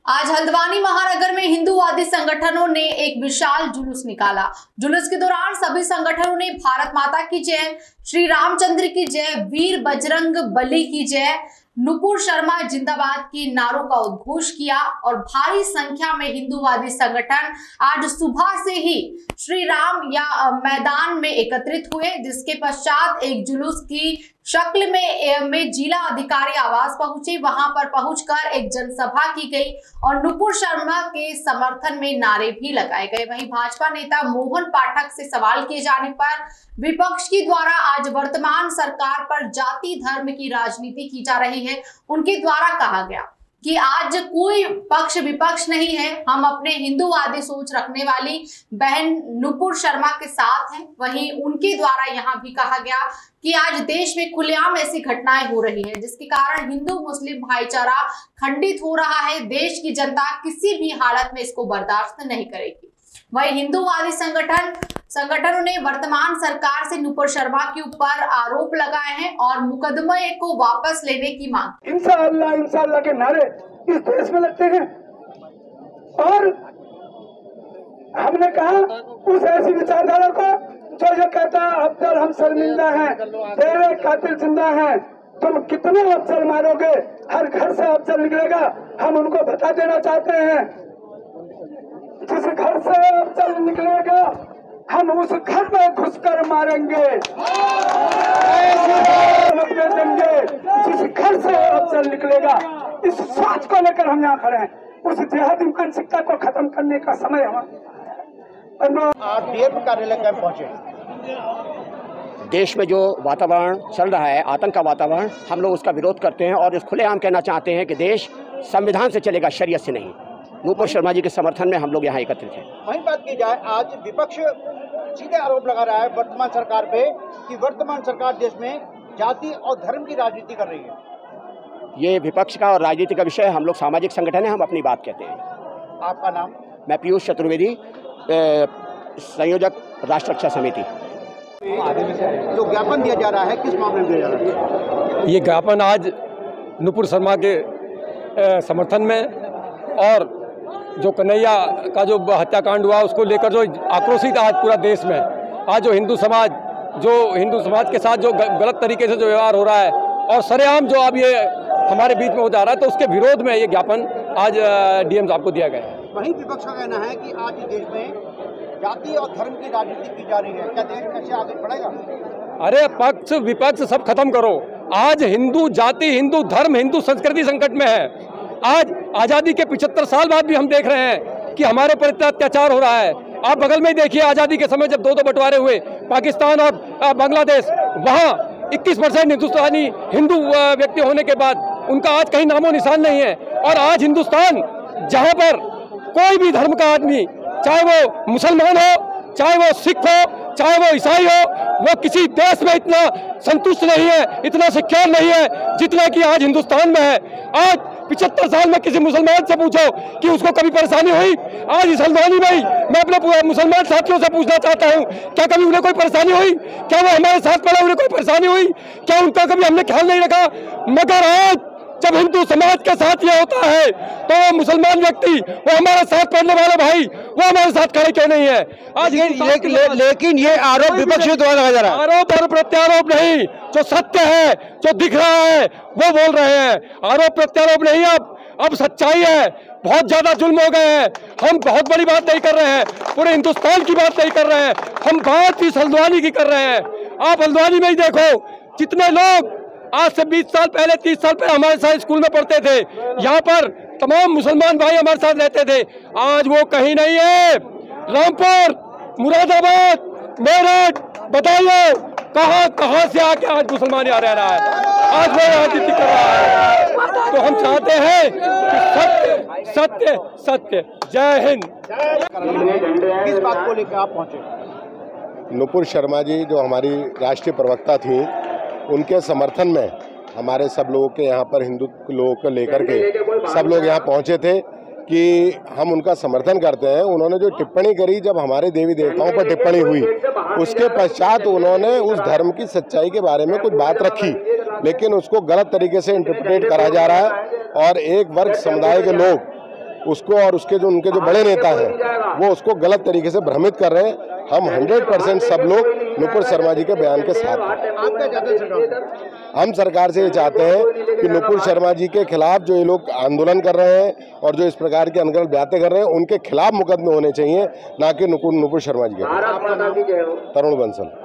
आज हल्द्वानी महानगर में हिंदूवादी संगठनों ने एक विशाल जुलूस निकाला। जुलूस के दौरान सभी संगठनों ने भारत माता की जय, श्री रामचंद्र की जय, वीर बजरंग बली की जय, नुपुर शर्मा जिंदाबाद के नारों का उद्घोष किया और भारी संख्या में हिंदूवादी संगठन आज सुबह से ही श्री राम या मैदान में एकत्रित हुए, जिसके पश्चात एक जुलूस की शक्ल में जिला अधिकारी आवास पहुंचे। वहां पर पहुंचकर एक जनसभा की गई और नुपुर शर्मा के समर्थन में नारे भी लगाए गए। वहीं भाजपा नेता मोहन पाठक से सवाल किए जाने पर विपक्ष के द्वारा आज वर्तमान सरकार पर जाति धर्म की राजनीति की जा रही है, उनके द्वारा कहा गया कि आज कोई पक्ष विपक्ष नहीं है, हम अपने हिंदूवादी सोच रखने वाली बहन नुपुर शर्मा के साथ हैं। वहीं उनके द्वारा यहां भी कहा गया कि आज देश में खुलेआम ऐसी घटनाएं हो रही है जिसके कारण हिंदू मुस्लिम भाईचारा खंडित हो रहा है। देश की जनता किसी भी हालत में इसको बर्दाश्त नहीं करेगी। वहीं हिंदूवादी संगठनों ने वर्तमान सरकार से नुपुर शर्मा के ऊपर आरोप लगाए हैं और मुकदमे को वापस लेने की मांग। इंशाअल्लाह इंशाअल्लाह के नारे इस देश में लगते हैं और हमने कहा उस ऐसी विचारधारा को जो ये कहता है अफजल हम शर्मिंदा हैं, तेरे कातिल जिंदा हैं, तुम कितने अफजल मारोगे, हर घर से अफजल निकलेगा, हम उनको बता देना चाहते हैं जिस घर से अफजल निकलेगा हम उस घर में घुसकर मारेंगे, देंगे जिस घर से अफजल निकलेगा। इस सोच को लेकर हम यहाँ खड़े हैं। उस जिहादी मानसिकता को खत्म करने का समय आज डीएम कार्यालय कैंप पहुंचे। देश में जो वातावरण चल रहा है, आतंक का वातावरण, हम लोग उसका विरोध करते हैं और इस खुलेआम कहना चाहते हैं कि देश संविधान से चलेगा, शरीयत से नहीं। नुपुर शर्मा जी के समर्थन में हम लोग यहाँ एकत्रित हैं। वहीं बात की जाए, आज विपक्ष सीधे आरोप लगा रहा है वर्तमान सरकार पे कि वर्तमान सरकार देश में जाति और धर्म की राजनीति कर रही है। ये विपक्ष का और राजनीति का विषय, हम लोग सामाजिक संगठन है, हम अपनी बात कहते हैं। आपका नाम? मैं पीयूष चतुर्वेदी, संयोजक राष्ट्र रक्षा समिति। जो ज्ञापन दिया जा रहा है किस मामले में दिया जा रहा है? ये ज्ञापन आज नुपुर शर्मा के समर्थन में और जो कन्हैया का जो हत्याकांड हुआ उसको लेकर जो आक्रोशित आज पूरा देश में, आज जो हिंदू समाज के साथ जो गलत तरीके से जो व्यवहार हो रहा है और सरेआम जो अब ये हमारे बीच में हो जा रहा है, तो उसके विरोध में ये ज्ञापन आज डीएम साहब को दिया गया है। वहीं विपक्ष का कहना है कि आज देश में जाति और धर्म की राजनीति की जा रही है, क्या देश कैसे आगे बढ़ेगा? अरे पक्ष विपक्ष सब खत्म करो। आज हिंदू जाति, हिंदू धर्म, हिंदू संस्कृति संकट में है। आज आज़ादी के 75 साल बाद भी हम देख रहे हैं कि हमारे पर इतना अत्याचार हो रहा है। आप बगल में ही देखिए, आज़ादी के समय जब दो बंटवारे हुए, पाकिस्तान और बांग्लादेश, वहाँ 21% हिंदुस्तानी हिंदू व्यक्ति होने के बाद उनका आज कहीं नामो निशान नहीं है। और आज हिंदुस्तान जहाँ पर कोई भी धर्म का आदमी, चाहे वो मुसलमान हो, चाहे वो सिख हो, चाहे वो ईसाई हो, वो किसी देश में इतना संतुष्ट नहीं है, इतना सिक्योर नहीं है जितना कि आज हिंदुस्तान में है। आज 75 साल में किसी मुसलमान से पूछो कि उसको कभी परेशानी हुई? आज इस हल्द्वानी में ही मैं अपने मुसलमान साथियों से पूछना चाहता हूँ, क्या कभी उन्हें कोई परेशानी हुई? क्या वो हमारे साथ पड़े, उन्हें कोई परेशानी हुई? क्या उनका कभी हमने ख्याल नहीं रखा? मगर आज जब हिंदू समाज के साथ ये होता है तो वो मुसलमान व्यक्ति, वो हमारे साथ पढ़ने वाले भाई, वो हमारे साथ खड़े क्यों नहीं है? आज लेकिन ये आरोप विपक्ष द्वारा लगाया जा रहा है। आरोप और प्रत्यारोप नहीं, जो सत्य है, जो दिख रहा है वो बोल रहे हैं। आरोप प्रत्यारोप नहीं, अब सच्चाई है। बहुत ज्यादा जुल्म हो गए हैं। हम बहुत बड़ी बात नहीं कर रहे हैं, पूरे हिंदुस्तान की बात नहीं कर रहे हैं, हम बात इस हल्द्वानी की कर रहे हैं। आप हल्द्वानी में ही देखो, जितने लोग आज से 20 साल पहले, 30 साल पहले हमारे साथ स्कूल में पढ़ते थे, यहाँ पर तमाम मुसलमान भाई हमारे साथ रहते थे, आज वो कहीं नहीं है। रामपुर, मुरादाबाद, मेरठ, बताइए कहाँ से आके आज मुसलमान यहाँ रह रहा है, आज वो राजनीति कर रहा है। तो हम चाहते हैं कि सत्य सत्य सत्य। जय हिंद। किस बात को लेकर आप पहुंचे? नुपुर शर्मा जी जो हमारी राष्ट्रीय प्रवक्ता थी, उनके समर्थन में हमारे सब लोगों के यहाँ पर हिंदू लोगों को लेकर के सब लोग यहाँ पहुँचे थे कि हम उनका समर्थन करते हैं। उन्होंने जो टिप्पणी करी, जब हमारे देवी देवताओं पर टिप्पणी हुई, उसके पश्चात उन्होंने उस धर्म की सच्चाई के बारे में कुछ बात रखी, लेकिन उसको गलत तरीके से इंटरप्रेट करा जा रहा है और एक वर्ग समुदाय के लोग उसको और उसके जो उनके जो बड़े नेता हैं वो उसको गलत तरीके से भ्रमित कर रहे हैं। हम 100% सब लोग नुपुर शर्मा जी के बयान के साथ हैं। आप क्या चाहते हैं सरकार से? हम सरकार से ये चाहते हैं कि नुपुर शर्मा जी के खिलाफ जो ये लोग आंदोलन कर रहे हैं और जो इस प्रकार की अनगढ़ बातें कर रहे हैं उनके खिलाफ मुकदमे होने चाहिए, ना कि नुपुर शर्मा जी के। आपका नाम? तरुण बंसल।